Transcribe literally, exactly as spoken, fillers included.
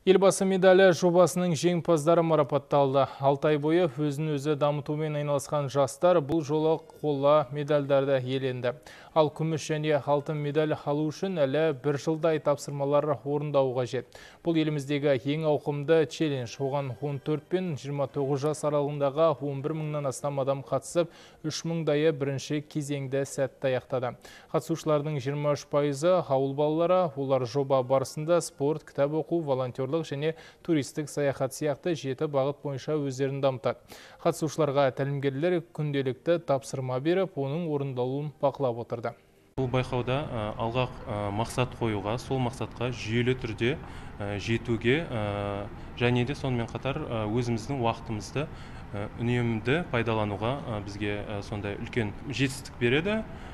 Елбасы медалі жобасының жеңімпаздары марапатталды. алты ай бойы өзін өзі дамытумен айналысқан жастар бұл жолы қола медальдарды иеленді. Ал күміс және алтын медаль алу үшін әлі бір жылдай тапсырмалар орындау қажет. Бұл еліміздегі ең ауқымды челлендж. Оған он төрт пен жиырма тоғыз жас аралығындағы он бір мыңнан астам адам қатысып, үш мыңдайы бірінші кезеңді сәтті аяқтады. Қатысушылардың жиырма үш пайызы ауыл балалары. Олар жоба барысында спорт, кітап оқу, волонтерлық және туристік саяхат сияқты жеті бағыт бойынша өздерін дамытады. Қатысушыларға тәлімгерлер күнделікті тапсырма беріп, оның орындалуын бақылап отырды. Бұл байқауда алға мақсат қоюға, сол мақсатқа жүйелі түрде жетуге және де сонымен қатар өзіміздің уақытымызды үнемді пайдалануға бізге сондай үлкен жетістік береді.